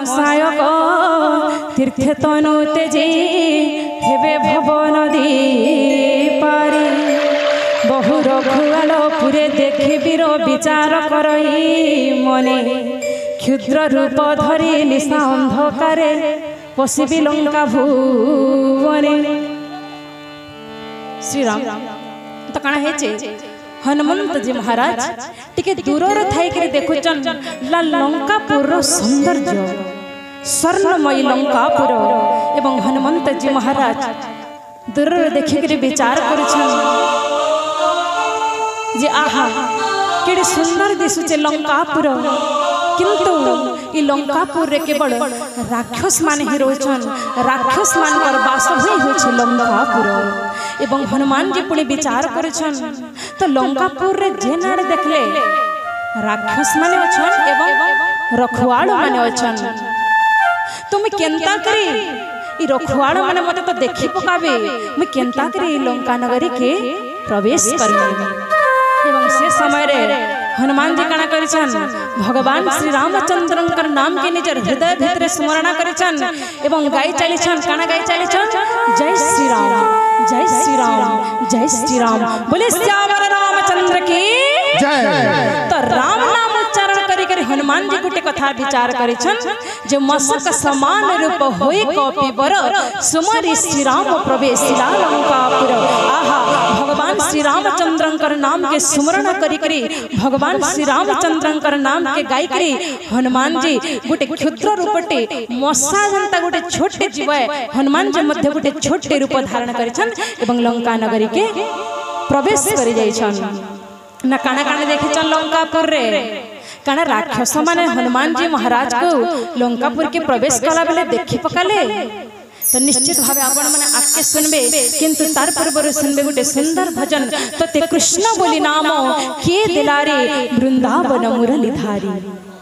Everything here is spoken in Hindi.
सायक तीर्थ तनु तेजे हेबे भव नदी पारी बहु रघुआल पुरे देखि वीर विचार करई मने क्षुद्र रूप धरी निशा अंधकारे पशिबी लंका भुवने। श्रीराम तो कण है हनुमंत जी महाराज टिके दूर थी देखुचन लंकापुर सौंदर्य स्वर्णमयी लंकापुर एवं हनुमंत जी महाराज दूर देखिक विचार करुछन जे आहा केड़े सुंदर दिशुचे लंकापुर किंतु ई लंकापुर रे केवल राक्षस मान ही रोचन राक्षस मान कर वास होई होछ लंकापुर एवं हनुमान जी पुणी विचार करुछन तो लंकापुर रे जे नाड़ देखले राक्षस माने अछन एवं रखुआड़ माने अछन तुम केंता करी ई रखुआड़ माने मते तो देखि पकाबे मैं केंता करी लंका नगरी के प्रवेश करबे एवं से समय रे हनुमान जी कणा करिछन भगवान श्री रामचंद्रंकर नाम के निजर हृदय भीतर स्मरण करिछन एवं गाई चलिछन कणा गाई चलिछन जय श्री राम जय श्री राम जय श्री राम बोले श्यावर रामचंद्र की जय। तो राम नाम उच्चारण करी करी हनुमान जी गुटे कथा विचार करिछन जे मसक समान रूप होय कपि बर सुमरि श्री राम प्रवेशिला लंकापुर। आहा भगवान श्री रामचंद्रंकर नाम के स्मरण करी करी भगवान श्री रामचंद्रंकर नाम के गाई करी हनुमान जी गुटे क्षुद्र रूपटे मसा जनता गुटे छोटे जीव हनुमान जी मध्य गुटे छोटे रूप धारण करिछन एवं लंका नगरी के प्रवेश करि जाइछन ना काना काना देखिछन लंकापुर रे काना राक्षस माने हनुमान जी महाराज को लंकापुर के प्रवेश कला बेले देखि पकाले तो निश्चित भाव आपण माने आके सुनबे किंतु तार पूर्व सुनबे गुटे सुंदर भजन तते कृष्ण बोली नाम के दिलारे वृंदावन मुरलीधारी।